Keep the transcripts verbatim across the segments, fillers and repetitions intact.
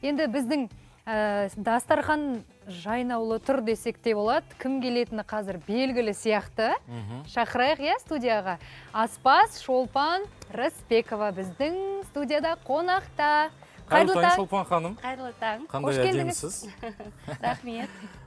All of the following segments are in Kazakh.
Енді біздің дастархан жайнаулы тұр десек те болады. Кім келетіні қазір белгілі сияқты. Шақырайық, иә, студияға. Аспаз Шолпан Рысбекова біздің студияда қонақта. Қайырлы таң, Шолпан ханым. Қайырлы таң. Қандай әдемісіз? Рахмет.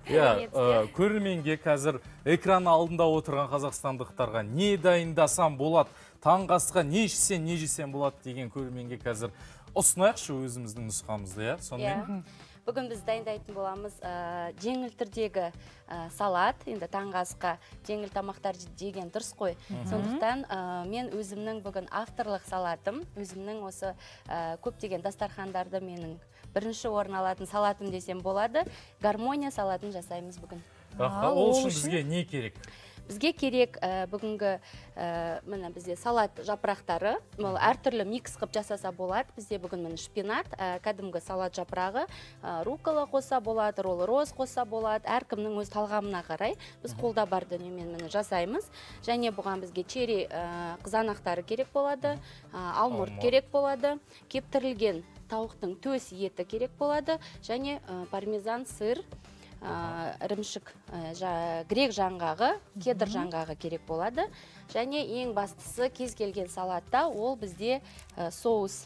Көрерменге қазір экран алдында отырған қазақстандықтарға не дайындасам болады, таңғы асқа не ішсем, не жесем болады деген көрерменге қазір ұсынайықшы өзіміздің нұсқамызды, иә? Сонымен Бүгін біз дайындайтын боламыз жеңіл түрдегі салат, енді таңғы асқа жеңіл тамақтар жеген дұрыс қой. Сондықтан мен өзімнің бүгін авторлық салатым, өзімнің осы көптеген дастархандарды менің бірінші орын алатын салатым десем болады. Гармония салатын жасаймыз бүгін. Ол үшін бізге не керек? Бізге керек бүгінгі міне бізде салат жапырақтары, әртүрлі микс қып жасаса болады. Бізде бүгін міне шпинат, кәдімгі салат жапырағы, рукола қоса болады, ролл роз қоса болады. Әркімнің өз талғамына қарай біз қолда бар дүниемен міне жасаймыз. Және бұған бізге черри қызанақтары керек болады, алмұрт керек болады, кептірілген тауықтың төс еті керек болады, және пармезан сыр, ірімшік, грек жаңғағы, кедір жаңғағы керек болады. Және ең бастысы кез келген салатта ол бізде соус.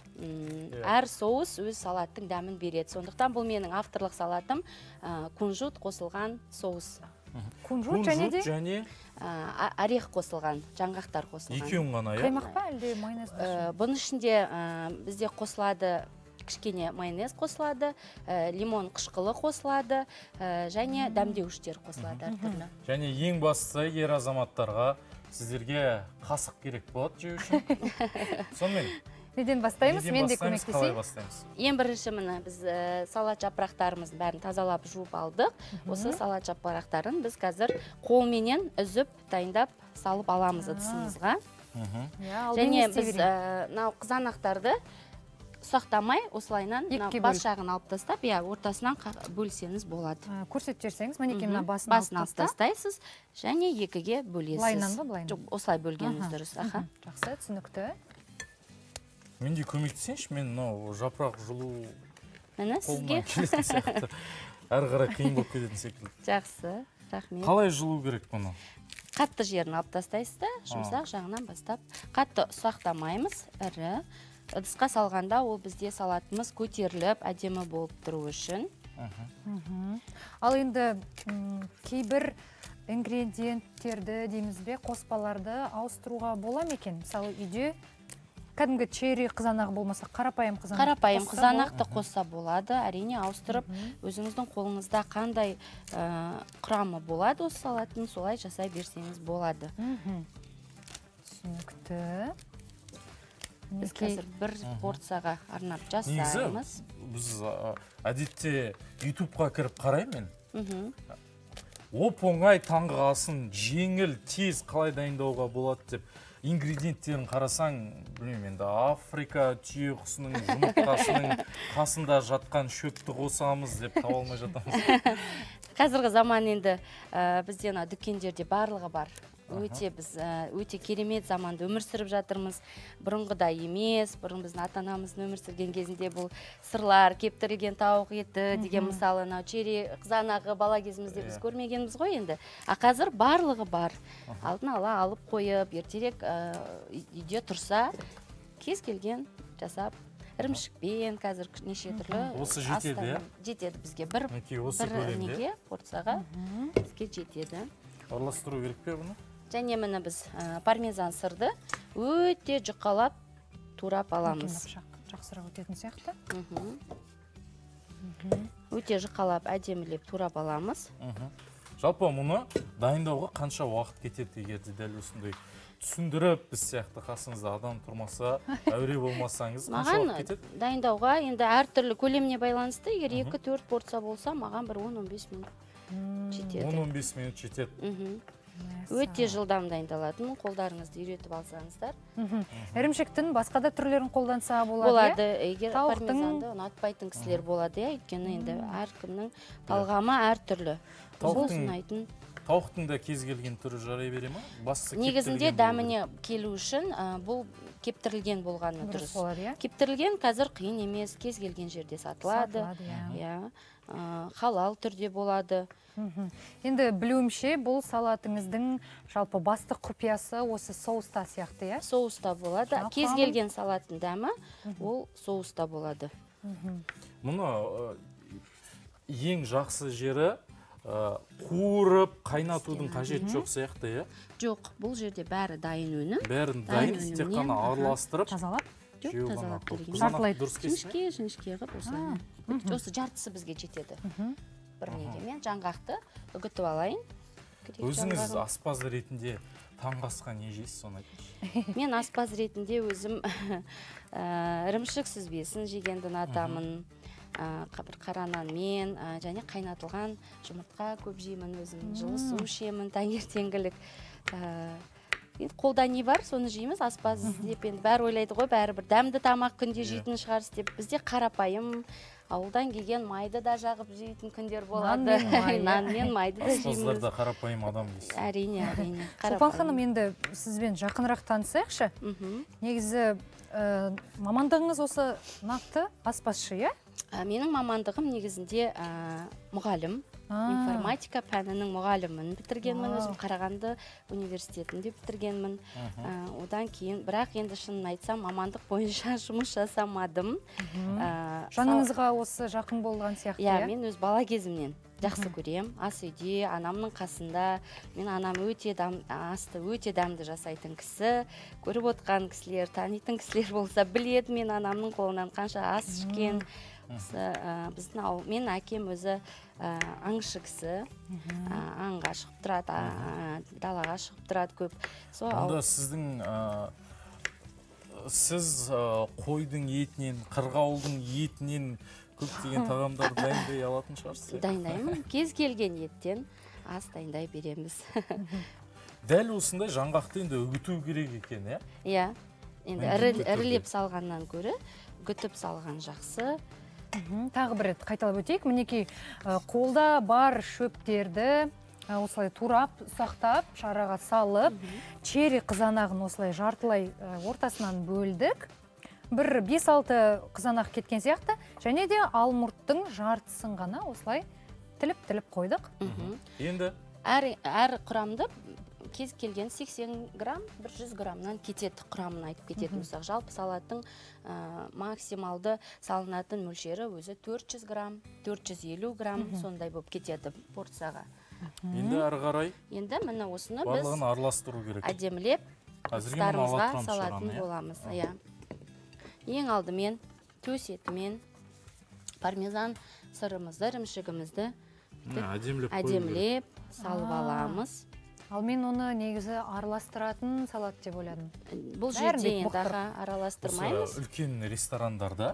Әр соус өз салаттың дәмін береді. Сондықтан бұл менің авторлық салатым кунжут қосылған соус. Кунжут және де? Және орех қосылған, жаңғақтар қосылған. Екеуін ғана, иә? Қаймақ па әлде майонез? Бұның ішінде бізде қосылады кішкене майонез қосылады, лимон қышқылы қосылады, және дәмдеуіштер қосылады әртүрлі. Және ең бастысы ер азаматтарға сіздерге қасық керек болады жеу үшін. Сонымен неден бастаймыз? Мен де көмектесейін. Қалай бастаймыз? Ең бірінші міне біз салат жапырақтарымыздың бәрін тазалап жуып алдық. Осы салат жапырақтарын біз қазір қолменен үзіп, дайындап салып аламыз ыдысымызға. Және біз қызанақтарды ұсақтамай, осылайынан бас жағын алып тастап, ортасынан бөлсеңіз болады. Көрсетіп жерсеңіз, мінекей мына басын алып тастайсыз, және екіге бөлесіз. Лайнан ба, былайнан? Жоқ, осылай бөлгеніңіз дұрыс. Жақсы, түсінікті. Мен де көмектесеңші, мен жапырақ жұлу қолымнан келетін сияқты. Әрі қарай қиын болып кететін секілді. Жақсы, рахмет. Қалай жұлу керек бұны? Қатты жерін алып тастайсыз да, жұмсақ жағынан бастап. Қатты ұсақтамаймыз, ірі. Ыдысқа салғанда ол бізде салатымыз көтеріліп, әдемі болып тұру үшін. Ал енді кейбір ингредиенттерді дейміз бе, қоспаларды ауыстыруға бола ма екен? Мысалы үйде кәдімгі черри қызанағы болмаса, қарапайым қызанақ. Қарапайым қызанақты қосса болады, әрине ауыстырып, өзіңіздің қолыңызда қандай құрамы болады осы салатын, солай жасай берсеңіз болады. Түсінікті. Біз қазір бір порцияға арнап жасаймыз. Біз әдетте ютубқа кіріп қараймын. Оп-оңай таңғы асын жеңіл, тез қалай дайындауға болады деп ингредиенттерін қарасаң, білмеймін енді, Африка түйе құсының жұмыртқасының қасында жатқан шөпті қосамыз деп таба алмай жатамыз. Қазіргі заман енді бізде дүкендерде барлығы бар. Өте біз өте керемет заманда өмір сүріп жатырмыз. Бұрынғыдай емес, бұрын біздің ата-анамыздың өмір сүрген кезінде бұл сырлар, кептірілген тауық еті деген мысалы, черри қызанағы бала кезімізде біз көрмегенбіз ғой енді. А қазір барлығы бар. Алдын ала алып қойып, ертерек үйде тұрса, кез келген жасап, ірімшікпен қазір неше түрлі. Осы жетеді, иә? Жетеді бізге бір неге порцияға бізге жетеді. Араластыру керек пе бұны? Және міне біз пармезан сырды өте жұқалап турап аламыз. Жақсырақ өтетін сияқты. Өте жұқалап әдемілеп турап аламыз. Жалпы мұны дайындауға қанша уақыт кетеді егерде дәл осындай түсіндіріп, біз сияқты қасыңызда адам тұрмаса, әуре болмасаңыз, қанша уақыт кетеді? Маған дайындауға енді әртүрлі көлеміне байланысты, егер екі төрт порция болса, маған бір он он бес минут жетеді. он он бес минут жетеді. Өте жылдам дайындалатын, қолдарыңызды үйретіп алсаңыздар. Ірімшіктің басқа да түрлерін қолданса болады? Болады, егер пармезанды ұнатпайтын кісілер болады, өйткені енді әркімнің талғамы әртүрлі. Тауықтың да кез келген түрі жарай бере ма? Бастысы негізінде дәміне келу үшін бұл кептірілген болғаны дұрыс. Кептірілген қазір қиын емес, кез келген жерде сатылады. Халал түрде болады. Енді білуімше, бұл салатыңыздың жалпы басты құпиясы осы соуста сияқты, иә? Соуста болады. Кез келген салаттың дәмі ол соуста болады. Мұны ең жақсы жері қуырып, қайнатудың қажет жоқ сияқты, е? Жоқ, бұл жерде бәрі дайын өнім. Бәрін дайын, тек қана араластырып. Тазалап? Жоқ, тазалап берген. Жартылайды. Жіңішке, жіңішке ғып осылай. Осы жартысы бізге жетеді. Бір негемен жаңғақты үгітіп алайын. Өзіңіз аспаз ретінде таңғы асқа не жейсіз, соны айтыңызшы? Мен аспаз ретінде өзім ірімшік сүзбесін жегенді ұнатамын. Бір қара нанмен және қайнатылған жұмыртқа көп жеймін өзім, жылы су ішемін таңертеңгілік. Қолда не бар, соны жейміз. Аспаз деп енді бәрі ойлайды ғой, бәрі бір дәмді тамақ күнде жейтін шығарсыз деп. Бізде қарапайым, ауылдан келген майды да жағып жейтін күндер болады. Нан мен майды да жейміз. Аспаздар да қарапайым адам дейсіз. Әрине, әрине. Шолпан ханым, енді сізбен жақынырақ танысайықшы. Негізі мамандығыңыз осы нақты аспазшы, иә? Менің мамандығым негізінде мұғалім, информатика пәнінің мұғалімін бітіргенмін, өзім Қарағанды университетінде бітіргенмін. Одан кейін, бірақ енді шынын айтсам, мамандық бойынша жұмыс жасамадым. Жаныңызға осы жақын болған сияқты, иә? Мен өз бала кезімнен жақсы көрем. Ас үйде, анамның қасында. Мен анам өте асты, өте дәмді жасайтын кісі. Көріп отқан кісілер, танитын кісілер болса біледі, мен анамның қолынан қанша ас ішкен. Біздің мен әкем өзі аңшы кісі, аңға шығып тұрады, далаға шығып тұрады көп. Онда сіздің сіз қойдың етінен, қырғауылдың етінен көптеген тағамдарды дайындай алатын шығарсыз? Дайындаймын. Кез келген еттен ас дайындай береміз. Дәл осындай жаңғақты енді үгіту керек екен, иә? Иә. Енді ірілеп салғаннан көрі, үгітіп салған жақсы. Тағы бір рет қайталап өтейік. Мінекей қолда бар шөптерді осылай турап, ұсақтап, шараға салып, черри қызанағын осылай жартылай ортасынан бөлдік. Бір бес алты қызанақ кеткен сияқты, және де алмұрттың жартысын ғана осылай тіліп-тіліп қойдық. Енді? Әр құрамды кез келген сексен грамм, бір жүз граммнан кетеді, құрамын айтып кететін болсақ. Жалпы салаттың максималды салынатын мөлшері өзі төрт жүз грамм, төрт жүз елу грамм сондай болып кетеді порцияға. Енді әрі қарай? Енді міне осыны біз барлығын араластыру керек. Әдемілеп құстарымызға салатын боламыз. Ең алдымен төс етімен пармезан сырымызды, ірімшігімізді әдемілеп салып аламыз. Ал мен оны негізі араластыратын салат деп ойладым. Бұл жерде енді араластырмаймыз. Үлкен ресторандарда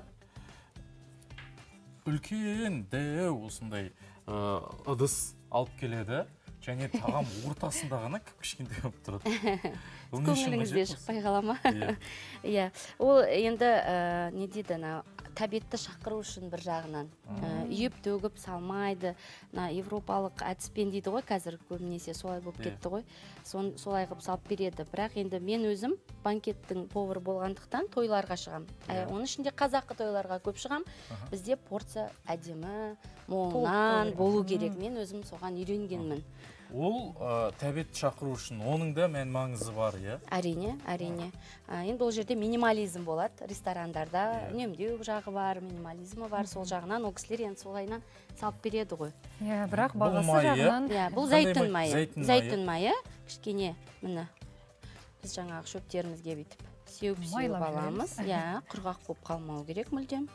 үлкен дәу осындай ыдыс алып келеді, және тағам ортасында ғана кішкентай болып тұрады. Көңіліңізде шықпай қала ма? Иә. Ол енді не дейді, тәбетті шақыру үшін бір жағынан. Үйіп төгіп салмайды. Европалық әдіспен дейді ғой, қазір көбінесе солай болып кетті ғой. Солай қып салып береді. Бірақ енді мен өзім банкеттің повары болғандықтан тойларға шығам. Оның ішінде қазақы тойларға көп шығам. Бізде порция әдемі, молынан болу керек. Мен өзім соған үйренгенмін. Ол тәбет шақыру үшін оның да мән маңызы бар, иә? Әрине, әрине. Енді ол жерде минимализм болады. Ресторандарда үнемдеу жағы бар, минимализмі бар. Сол жағынан ол кісілер енді солайынан салып береді ғой. Бірақ бағасы жағынан... Бұл зәйтүн майы. Зәйтүн майы, кішкене, міне, біз жаңағы шөптерімізге бүйтіп сеуіп-сеуіп аламыз. Құрғақ болып қалмау керек мүлдем.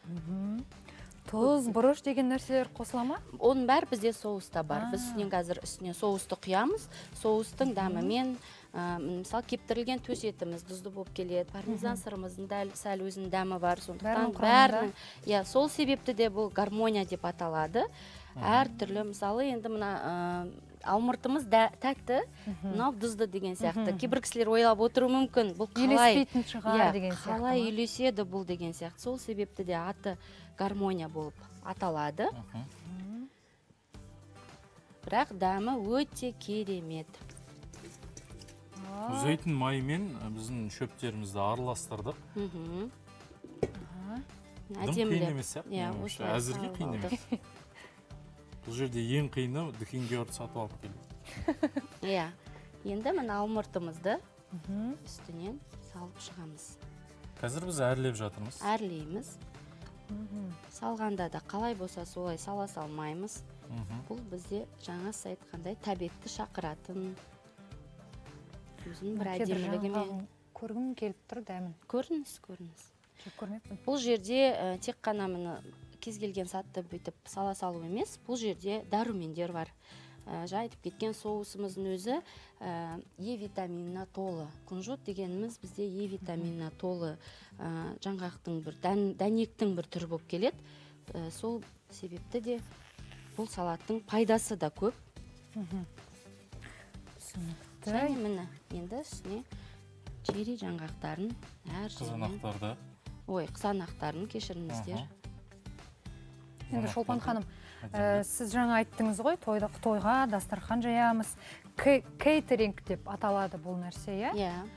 Тұз, бұрыш деген нәрселер қосыла ма? Оның бәрі бізде соуста бар. Біз үстінен қазір үстіне соусты құямыз. Соустың дәмімен, мысалы, кептірілген төс етіміз тұзды болып келеді. Пармезан сырымыздың дәл сәл өзінің дәмі бар. Сондықтан бәрінің, иә, сол себепті де бұл гармония деп аталады. Әр түрлі, мысалы, енді мына алмұртымыз тәкті, мынау тұзды деген сияқты. Кейбір кісілер ойлап отыру мүмкін. Бұл қалай қалай үйлеседі бұл деген сияқты. Сол себепті де аты гармония болып аталады. бірақ дәмі өте керемет. Зәйтүн майымен біздің шөптерімізді араластырдық. Мхм. Дым қиын емес сияқты. Әзірге қиын емес. Бұл жерде ең қиыны дүкенге барып сатып алып келу. Иә. Енді мына алмұртымызды үстінен салып шығамыз. Қазір біз әрлеп жатырмыз. Әрлейміз. Салғанда да қалай болса солай сала салмаймыз. Бұл бізде жаңа сіз айтқандай тәбетті шақыратын. Өзінің бір әдемілігімен. Көргім келіп тұр дәмін. Көріңіз, көріңіз. Көрмеппін. Бұл жерде тек қана мені кез келген сатты бүйтіп сала салу емес, бұл жерде дәрумендер бар. Жа айтып кеткен соусымыздың өзі Е витаминына толы. Күнжіт дегеніміз бізде Е витаминына толы жаңғақтың бір дәнектің бір түрі болып келеді. Сол себепті де бұл салаттың пайдасы да көп. Және міне енді үстіне чери жаңғақтарын әр қызанақтарды. Ой, қызанақтарын кешіріңіздер. Енді Шолпан ханым, сіз жаңа айттыңыз ғой, тойға дастархан жаямыз. Кейтеринг деп аталады бұл нәрсе, иә?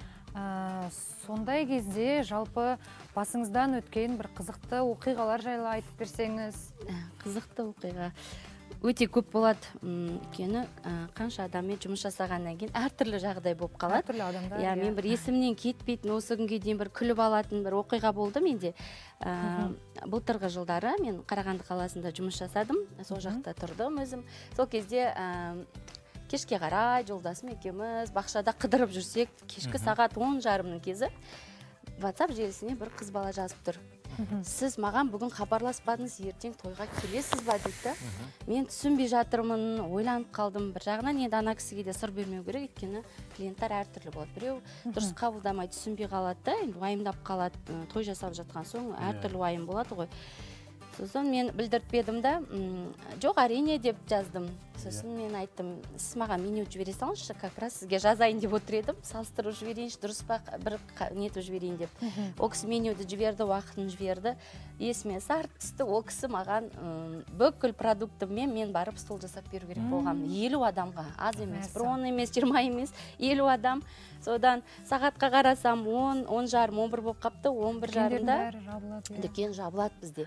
Иә. Сондай кезде жалпы басыңыздан өткен бір қызықты оқиғалар жайлы айтып берсеңіз. Қызықты оқиға өте көп болады. Өйткені қанша адаммен жұмыс жасағаннан кейін әртүрлі жағдай болып қалады. Әртүрлі адамдар. Иә, мен бір есімнен кетпейтін, осы күнге дейін бір күліп алатын бір оқиға болды менде. Былтырғы жылдары мен Қарағанды қаласында жұмыс жасадым. Сол жақта тұрдым өзім. Сол кезде кешке қарай жолдасым екеуміз бақшада қыдырып жүрсек, кешкі сағат он жарымның кезі WhatsApp желісіне бір қыз бала жазып тұр. Сіз маған бүгін хабарласпадыңыз, ертең тойға келесіз ба дейді. Мен түсінбей жатырмын, ойланып қалдым. Бір жағынан енді ана кісіге де сыр бермеу керек, өйткені клиенттер әртүрлі болады. Біреу дұрыс қабылдамай түсінбей қалады да, енді уайымдап қалады. Той жасап жатқан соң әртүрлі уайым болады ғой. Сосын мен білдіртпедім да, жоқ әрине деп жаздым. Сосын мен айттым, сіз маған меню жібере салыңызшы, как раз сізге жазайын деп отыр едім, салыстырып жіберейінші, дұрыс па бір нетіп жіберейін деп. Ол кісі менюді жіберді, уақытын жіберді. Есіме сарт түсті, ол кісі маған бүкіл продуктыммен мен барып стол жасап беру керек болған. елу адамға, аз емес, бір он емес, жиырма емес, елу адам. Содан сағатқа қарасам он, он жарым, он бір болып қапты, он бір жарымда дүкен жабылады бізде.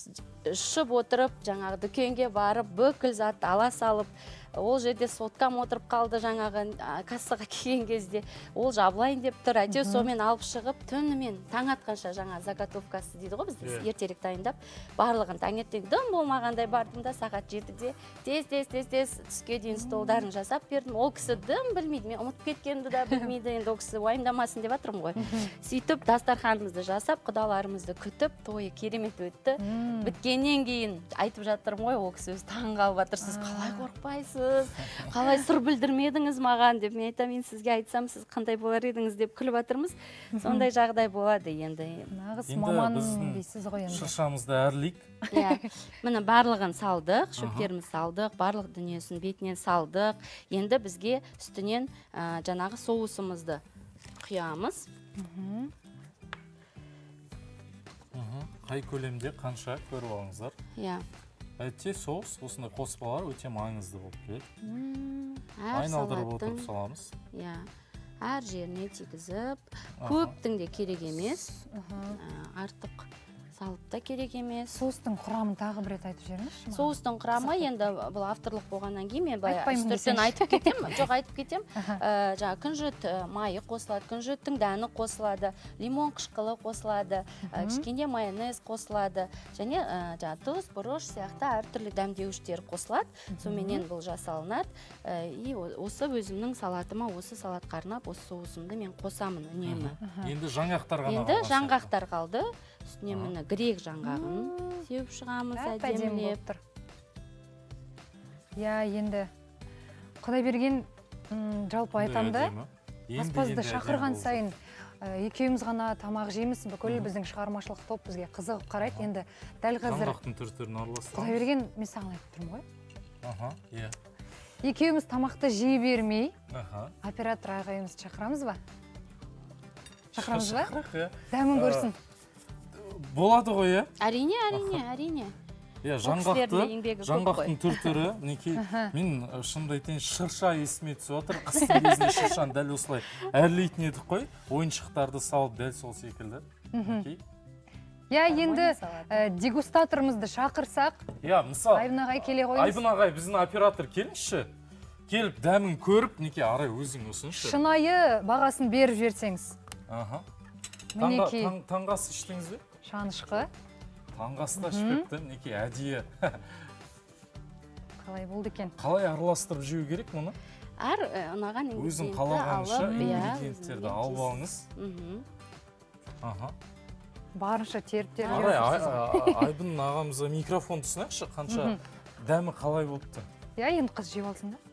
Шып отырып, жаңағы дүкенге барып, бүкіл затты ала салып, ол жерде соткам отырып қалды жаңағы кассаға келген кезде. Ол жабылайын деп тұр, әйтеу сонымен алып шығып, түнімен таң атқанша жаңа заготовкасы дейді ғой бізде, ертерек дайындап, барлығын таңертең дым болмағандай бардым да сағат жетіде тез-тез-тез түске дейін столдарын жасап бердім. Ол кісі дым білмейді, мен ұмытып кеткенді да білмейді, енді ол кісі уайымдамасын деп жатырмын ғой. Сөйтіп дастарханымызды жасап, құдаларымызды күтіп, тойы керемет өтті. Біткеннен кейін айтып жатырмын ғой, ол кісі өзі таң қалып жатыр, сіз қалай қорықпайсыз, қалай сыр білдірмедіңіз маған деп. Мен айтамын, мен сізге айтсам, сіз қандай болар едіңіз деп күліп жатырмыз. Сондай жағдай болады енді. Нағыз маман дейсіз ғой енді. Шыршамызды әрлейік. Міне барлығын салдық, шөптеріміз салдық, барлық дүниесін бетінен салдық. Енді бізге үстінен жаңағы соусымызды құямыз. Қай көлемде қанша көріп алыңыздар. Иә. Әйтте соус, осындай қоспалар өте маңызды болып келеді. Айналдырып отырып саламыз. Иә. Әр жеріне тигізіп, көптің де керек емес. Артық салып та керек емес. Соустың құрамын тағы бір рет айтып жіберіңізші? Соустың құрамы енді бұл авторлық болғаннан кейін мен үстіртен айтып кетем. Жоқ, айтып кетем. Жаңа күнжіт майы қосылады, күнжіттің дәні қосылады, лимон қышқылы қосылады, кішкене майонез қосылады, және жаңа тұз, бұрыш сияқты әртүрлі дәмдеуіштер қосылады. Соменен бұл жасалынады. И осы өзімнің салатыма, осы салатқа арнап, осы соусымды мен қосамын үнемі. Енді жаңғақтар ғана қалды. Енді жаңғақтар қалды. Үстіне міне грек жаңғағын сеуіп шығамыз, әдемілеп. Иә, енді Құдайберген жалпы айтамда, аспазды шақырған сайын екеуміз ғана тамақ жейміз, бүкіл біздің шығармашылық топ бізге қызығып қарайды. Енді дәл қазір жаңғақтың түр-түрін араластырамыз. Құдайберген, мен саған айтып тұрмын ғой. Аха, иә. Екеуміз тамақты жей бермей, оператор ағайымызды шақырамыз ба? Шақырамыз ба? Дәмін көрсін. Болады ғой, е? Әрине, әрине, әрине. Иә, жаңғақтың түр-түрі, мінекей, мен шынымды айтайын, шырша есіме түсіп отыр. Қыстың кезінде шыршаны дәл осылай әрлейтін едік қой, ойыншықтарды салып дәл сол секілді. Иә, енді дегустаторымызды шақырсақ, Айбын ағай келе қойыңыз. Айбын ағай, біздің оператор келіңізші. Келіп, дәмін көріп, неке арай өзің ұсыншы. Шынайы бағасын беріп жіберсеңіз. Таңғасы іштіңіз бе? Шанышқы. Таңғасы да ішпепті, неке әдейі. Қалай болды екен? Қалай араластырып жеу керек мұны? Әр ұнаған өзің қалағанша ингредиенттерді алып алыңыз. Барынша теріп-теріп арай, Айбын ағамызға микрофон түсінәші, қанша дәмі қалай болыпты? Иә, енді қыз жеп алсын да.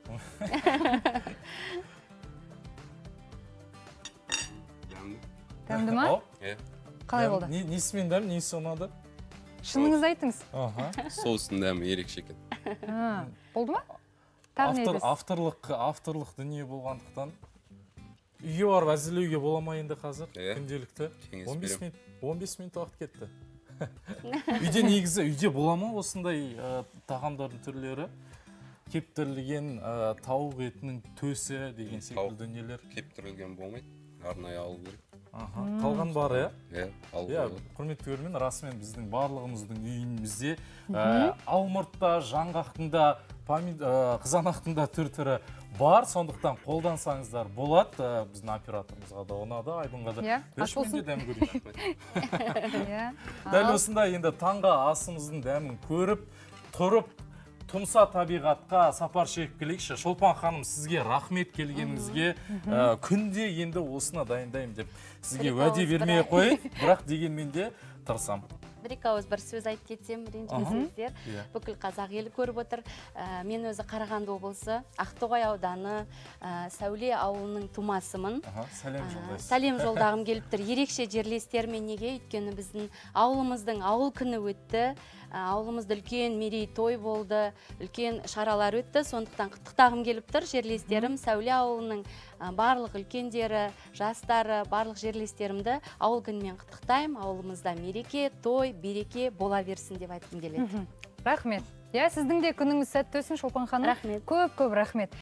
Дәмді ма? Қалай болды? Несімен дәм, несі ұнады? Шыныңыз айтыңыз. Соустың дәмі ерекше екен. Болды ма? Тағы не едіңіз? Авторлық дүние болғандықтан үйге барып әзірлеуге бола ма енді қазір? Күнделікті. он бес минут уақыт кетті. Үйде негізі, үйде бола ма осындай тағамдардың түрлері? Кептірілген тауық етінің төсі деген секілді дүниелер. Кептірілген болмайды, арнайы алу керек. Қалған бар, иә? Иә, алу керек. Құрметті көрермен, расымен біздің барлығымыздың үйімізде алмұртта, жаңғақтында, қызанақтында түр-түрі бар, сондықтан қолдансаңыздар болады. Біздің операторымызға да ұнады, Айбынға да. Өшменде дәм көрейін. Дәл осында енді таңғы асымыздың дәмін көріп, тұрып, тұмса табиғатқа сапар шегіп келейікші. Шолпан ханым, сізге рахмет келгеніңізге, күнде енді осына дайындаймын деп сізге уәде бермей қойын, бірақ дегенмен де тырысам. Бір-екі ауыз бір сөз айтып кетсем, ренжімесеңіздер. Бүкіл қазақ елі көріп отыр. Мен өзі Қарағанды облысы, Ақтоғай ауданы, Сәуле ауылының тумасымын. Сәлем жолдағым келіп тұр. Ерекше жерлестермен неге? Өйткені біздің ауылымыздың ауыл күні өтті. Ауылымызда үлкен мерей той болды, үлкен шаралар өтті. Сондықтан құттықтағым келіп тұр. Жерлестерім Сәуле ауылының барлық үлкендері, жастары, барлық жерлестерімді ауыл күнімен құттықтаймын. Ауылымызда мереке, той, береке бола берсін деп айтқым келеді. Рахмет. Иә, сіздің де күніңіз сәтті өтсін, Шолпан ханым. Рахмет. Көп-көп рахмет.